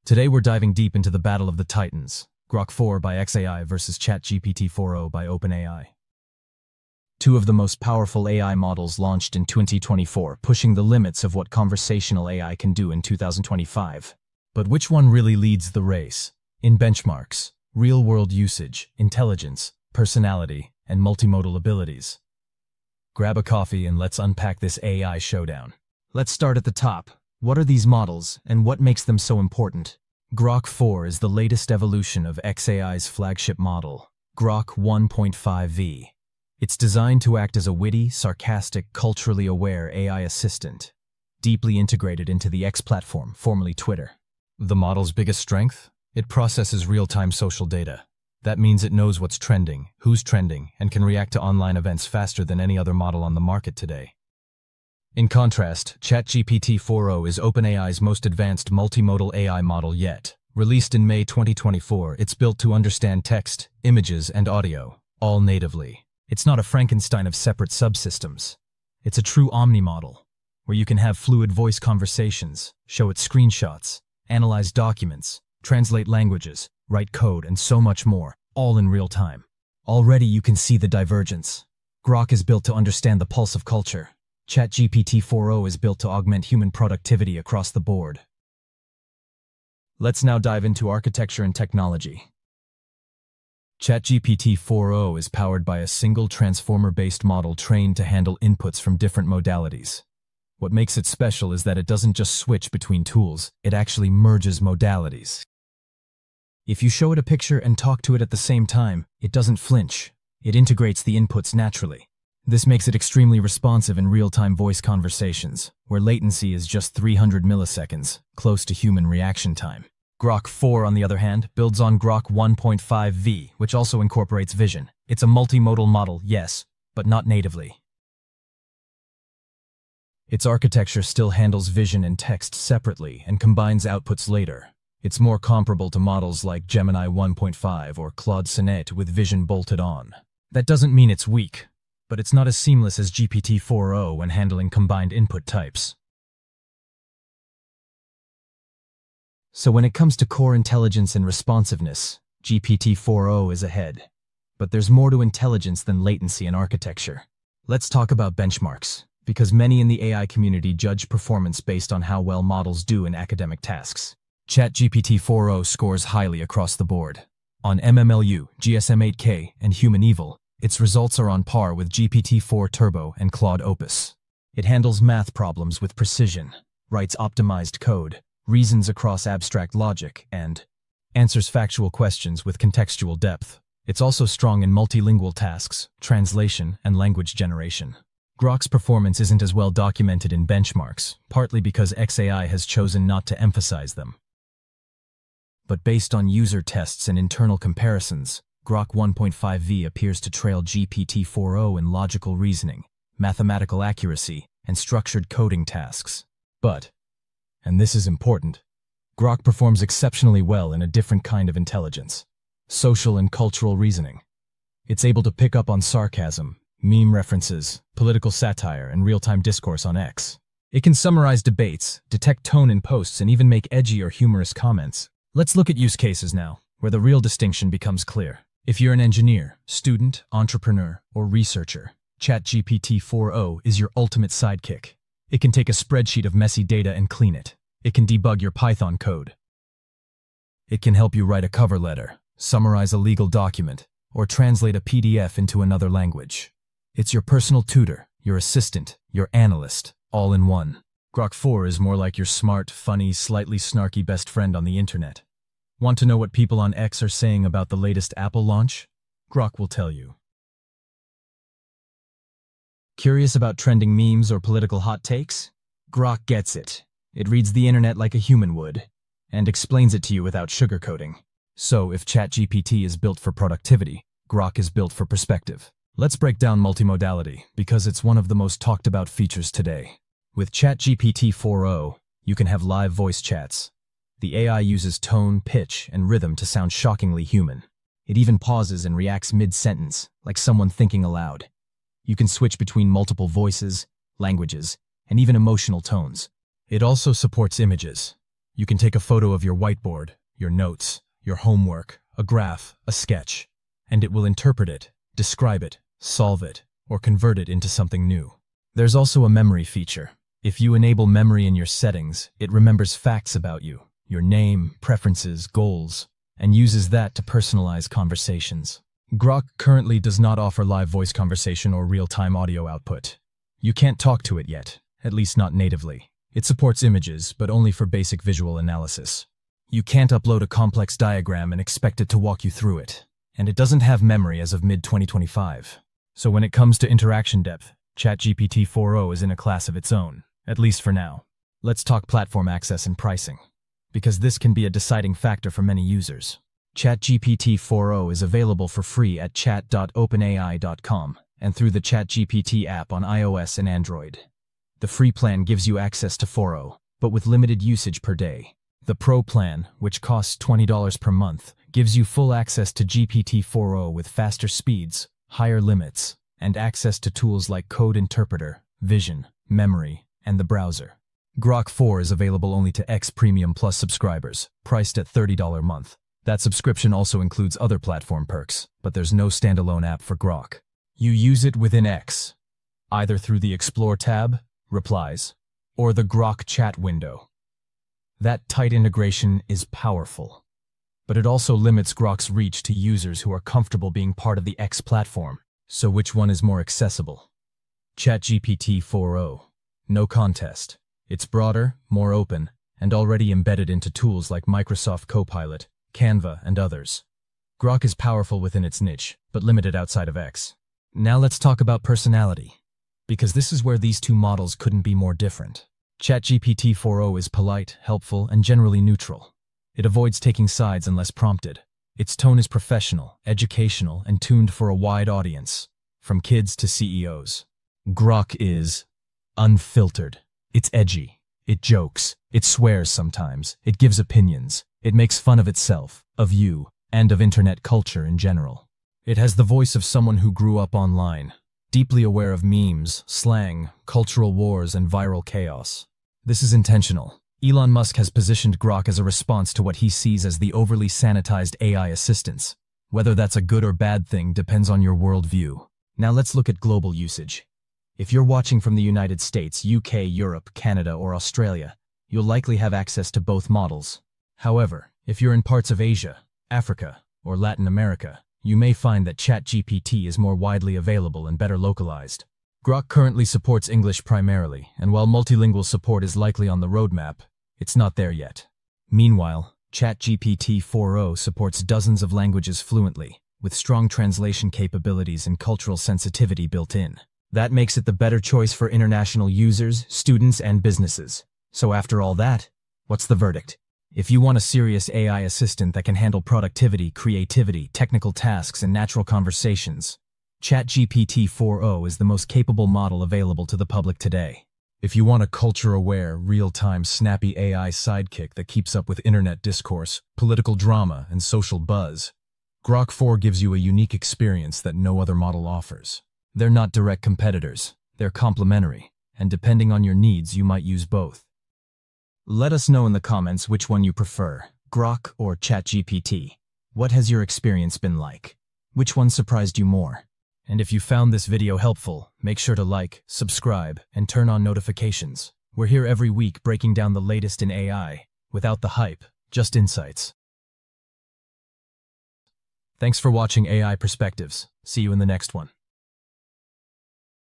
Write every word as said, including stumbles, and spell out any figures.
Today we're diving deep into the battle of the titans, Grok four by xAI versus ChatGPT four o by OpenAI. Two of the most powerful A I models launched in twenty twenty-four, pushing the limits of what conversational A I can do in two thousand twenty-five. But which one really leads the race? In benchmarks, real-world usage, intelligence, personality, and multimodal abilities. Grab a coffee and let's unpack this A I showdown. Let's start at the top. What are these models, and what makes them so important? Grok four is the latest evolution of xAI's flagship model, Grok one point five V. It's designed to act as a witty, sarcastic, culturally aware A I assistant, deeply integrated into the X platform, formerly Twitter. The model's biggest strength? It processes real-time social data. That means it knows what's trending, who's trending, and can react to online events faster than any other model on the market today. In contrast, ChatGPT four o is OpenAI's most advanced multimodal A I model yet. Released in May twenty twenty-four, it's built to understand text, images, and audio, all natively. It's not a Frankenstein of separate subsystems. It's a true omni-model, where you can have fluid voice conversations, show it screenshots, analyze documents, translate languages, write code, and so much more, all in real time. Already you can see the divergence. Grok is built to understand the pulse of culture. ChatGPT four o is built to augment human productivity across the board. Let's now dive into architecture and technology. ChatGPT four o is powered by a single transformer-based model trained to handle inputs from different modalities. What makes it special is that it doesn't just switch between tools, it actually merges modalities. If you show it a picture and talk to it at the same time, it doesn't flinch. It integrates the inputs naturally. This makes it extremely responsive in real-time voice conversations, where latency is just three hundred milliseconds, close to human reaction time. Grok four, on the other hand, builds on Grok one point five V, which also incorporates vision. It's a multimodal model, yes, but not natively. Its architecture still handles vision and text separately and combines outputs later. It's more comparable to models like Gemini one point five or Claude Sonnet with vision bolted on. That doesn't mean it's weak, but it's not as seamless as G P T four o when handling combined input types. So when it comes to core intelligence and responsiveness, G P T four o is ahead. But there's more to intelligence than latency and architecture. Let's talk about benchmarks, because many in the A I community judge performance based on how well models do in academic tasks. ChatGPT four o scores highly across the board. On M M L U, G S M eight K, and Human Evil, its results are on par with G P T four Turbo and Claude Opus. It handles math problems with precision, writes optimized code, reasons across abstract logic, and answers factual questions with contextual depth. It's also strong in multilingual tasks, translation, and language generation. Grok's performance isn't as well documented in benchmarks, partly because xAI has chosen not to emphasize them. But based on user tests and internal comparisons, Grok one point five V appears to trail G P T four o in logical reasoning, mathematical accuracy, and structured coding tasks. But, and this is important, Grok performs exceptionally well in a different kind of intelligence: social and cultural reasoning. It's able to pick up on sarcasm, meme references, political satire, and real-time discourse on X. It can summarize debates, detect tone in posts, and even make edgy or humorous comments. Let's look at use cases now, where the real distinction becomes clear. If you're an engineer, student, entrepreneur, or researcher, ChatGPT four o is your ultimate sidekick. It can take a spreadsheet of messy data and clean it. It can debug your Python code. It can help you write a cover letter, summarize a legal document, or translate a P D F into another language. It's your personal tutor, your assistant, your analyst, all in one. Grok four is more like your smart, funny, slightly snarky best friend on the internet. Want to know what people on X are saying about the latest Apple launch? Grok will tell you. Curious about trending memes or political hot takes? Grok gets it. It reads the internet like a human would, and explains it to you without sugarcoating. So if ChatGPT is built for productivity, Grok is built for perspective. Let's break down multimodality, because it's one of the most talked about features today. With ChatGPT four o, you can have live voice chats. The A I uses tone, pitch, and rhythm to sound shockingly human. It even pauses and reacts mid-sentence, like someone thinking aloud. You can switch between multiple voices, languages, and even emotional tones. It also supports images. You can take a photo of your whiteboard, your notes, your homework, a graph, a sketch, and it will interpret it, describe it, solve it, or convert it into something new. There's also a memory feature. If you enable memory in your settings, it remembers facts about you, your name, preferences, goals, and uses that to personalize conversations. Grok currently does not offer live voice conversation or real-time audio output. You can't talk to it yet, at least not natively. It supports images, but only for basic visual analysis. You can't upload a complex diagram and expect it to walk you through it. And it doesn't have memory as of mid twenty twenty-five. So when it comes to interaction depth, ChatGPT four point oh is in a class of its own, at least for now. Let's talk platform access and pricing, because this can be a deciding factor for many users. ChatGPT four point oh is available for free at chat dot open A I dot com and through the ChatGPT app on iOS and Android. The free plan gives you access to four point oh, but with limited usage per day. The Pro plan, which costs twenty dollars per month, gives you full access to G P T four point oh with faster speeds, higher limits, and access to tools like Code Interpreter, Vision, Memory, and the browser. Grok four is available only to X Premium Plus subscribers, priced at thirty dollars a month. That subscription also includes other platform perks, but there's no standalone app for Grok. You use it within X, either through the Explore tab, Replies, or the Grok chat window. That tight integration is powerful, but it also limits Grok's reach to users who are comfortable being part of the X platform. So which one is more accessible? ChatGPT four point oh. No contest. It's broader, more open, and already embedded into tools like Microsoft Copilot, Canva, and others. Grok is powerful within its niche, but limited outside of X. Now let's talk about personality, because this is where these two models couldn't be more different. ChatGPT four point oh is polite, helpful, and generally neutral. It avoids taking sides unless prompted. Its tone is professional, educational, and tuned for a wide audience, from kids to C E Os. Grok is unfiltered. It's edgy. It jokes. It swears sometimes. It gives opinions. It makes fun of itself, of you, and of internet culture in general. It has the voice of someone who grew up online, deeply aware of memes, slang, cultural wars, and viral chaos. This is intentional. Elon Musk has positioned Grok as a response to what he sees as the overly sanitized A I assistants. Whether that's a good or bad thing depends on your worldview. Now let's look at global usage. If you're watching from the United States, U K, Europe, Canada, or Australia, you'll likely have access to both models. However, if you're in parts of Asia, Africa, or Latin America, you may find that ChatGPT is more widely available and better localized. Grok currently supports English primarily, and while multilingual support is likely on the roadmap, it's not there yet. Meanwhile, ChatGPT four point oh supports dozens of languages fluently, with strong translation capabilities and cultural sensitivity built in. That makes it the better choice for international users, students, and businesses. So after all that, what's the verdict? If you want a serious A I assistant that can handle productivity, creativity, technical tasks, and natural conversations, ChatGPT four point oh is the most capable model available to the public today. If you want a culture-aware, real-time, snappy A I sidekick that keeps up with internet discourse, political drama, and social buzz, Grok four gives you a unique experience that no other model offers. They're not direct competitors, they're complementary, and depending on your needs, you might use both. Let us know in the comments which one you prefer, Grok or ChatGPT. What has your experience been like? Which one surprised you more? And if you found this video helpful, make sure to like, subscribe, and turn on notifications. We're here every week breaking down the latest in A I, without the hype, just insights. Thanks for watching A I Perspectives. See you in the next one.